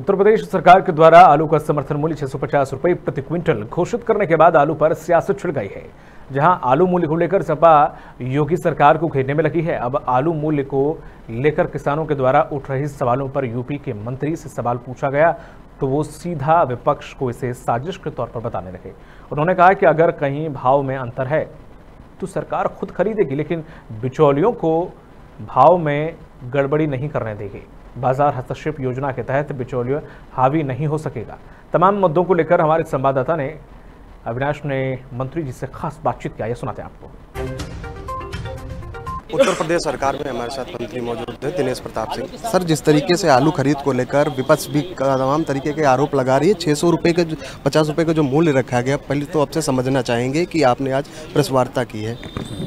उत्तर प्रदेश सरकार के द्वारा आलू का समर्थन मूल्य 650 रुपये प्रति क्विंटल घोषित करने के बाद आलू पर सियासत छिड़ गई है। जहां आलू मूल्य को लेकर सपा योगी सरकार को घेरने में लगी है। अब आलू मूल्य को लेकर किसानों के द्वारा उठ रहे सवालों पर यूपी के मंत्री से सवाल पूछा गया तो वो सीधा विपक्ष को इसे साजिश के तौर पर बताने लगे। उन्होंने कहा कि अगर कहीं भाव में अंतर है तो सरकार खुद खरीदेगी, लेकिन बिचौलियों को भाव में गड़बड़ी नहीं करने देगी। बाजार हस्तक्षेप योजना के तहत बिचौलिया हावी नहीं हो सकेगा। तमाम मुद्दों को लेकर हमारे संवाददाता ने अविनाश ने मंत्री जी से खास बातचीत किया, ये सुनाते हैं आपको। उत्तर प्रदेश सरकार में हमारे साथ मंत्री मौजूद है दिनेश प्रताप सिंह। सर, जिस तरीके से आलू खरीद को लेकर विपक्ष भी तमाम तरीके के आरोप लगा रही है, 600 रुपये के 50 रुपये का जो मूल्य रखा गया, पहले तो आपसे समझना चाहेंगे कि आपने आज प्रेस वार्ता की है।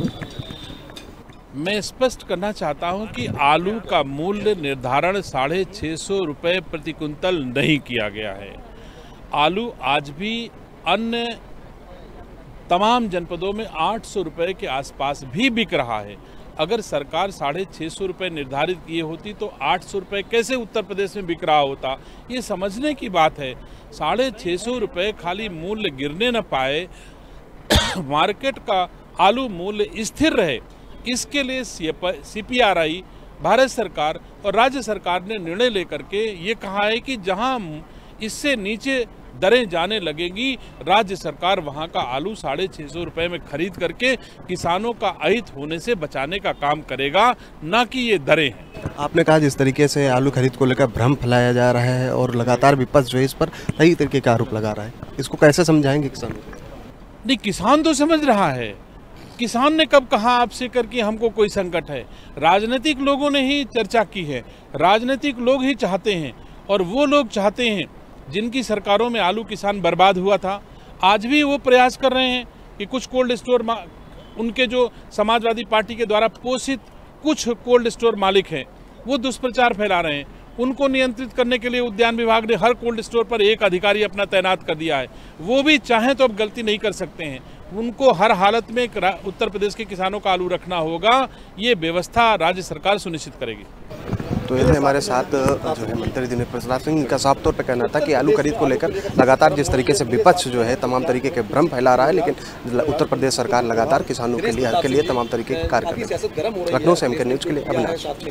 मैं स्पष्ट करना चाहता हूं कि आलू का मूल्य निर्धारण 650 रुपये प्रति कुंतल नहीं किया गया है। आलू आज भी अन्य तमाम जनपदों में 800 रुपये के आसपास भी बिक रहा है। अगर सरकार 650 रुपये निर्धारित किए होती तो 800 रुपये कैसे उत्तर प्रदेश में बिक रहा होता, ये समझने की बात है। 650 रुपये खाली मूल्य गिरने न पाए, मार्केट का आलू मूल्य स्थिर रहे, इसके लिए CPRI, भारत सरकार और राज्य सरकार ने निर्णय लेकर के ये कहा है कि जहां इससे नीचे दरें जाने लगेंगी, राज्य सरकार वहां का आलू 650 रुपये में खरीद करके किसानों का अहित होने से बचाने का काम करेगा, ना कि ये दरें हैं। आपने कहा जिस तरीके से आलू खरीद को लेकर भ्रम फैलाया जा रहा है और लगातार विपक्ष जो है इस पर कई तरीके का आरोप लगा रहा है, इसको कैसे समझाएंगे किसानों को? नहीं, किसान तो समझ रहा है। किसान ने कब कहा आपसे करके हमको कोई संकट है? राजनीतिक लोगों ने ही चर्चा की है। राजनीतिक लोग ही चाहते हैं, और वो लोग चाहते हैं जिनकी सरकारों में आलू किसान बर्बाद हुआ था। आज भी वो प्रयास कर रहे हैं कि कुछ कोल्ड स्टोर, उनके जो समाजवादी पार्टी के द्वारा पोषित कुछ कोल्ड स्टोर मालिक हैं, वो दुष्प्रचार फैला रहे हैं। उनको नियंत्रित करने के लिए उद्यान विभाग ने हर कोल्ड स्टोर पर एक अधिकारी अपना तैनात कर दिया है। वो भी चाहें तो अब गलती नहीं कर सकते हैं। उनको हर हालत में उत्तर प्रदेश के किसानों का आलू रखना होगा, ये व्यवस्था राज्य सरकार सुनिश्चित करेगी। तो ये हमारे साथ जो है मंत्री दिनेश प्रताप सिंह का साफ तौर पर कहना था कि आलू खरीद को लेकर लगातार जिस तरीके से विपक्ष जो है तमाम तरीके के भ्रम फैला रहा है, लेकिन उत्तर प्रदेश सरकार लगातार किसानों के लिए तमाम तरीके के कार्य कर रही है। लखनऊ से MK न्यूज़ के लिए अविनाश।